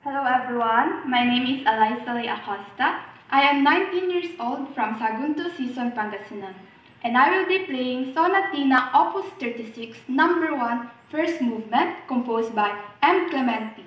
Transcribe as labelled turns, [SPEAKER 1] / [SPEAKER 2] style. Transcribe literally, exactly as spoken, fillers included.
[SPEAKER 1] Hello everyone, my name is Alyssa Lee Acosta. I am nineteen years old from Sagunto, Sison, Pangasinan, and I will be playing Sonatina Opus thirty-six, number one, first movement, composed by M. Clementi.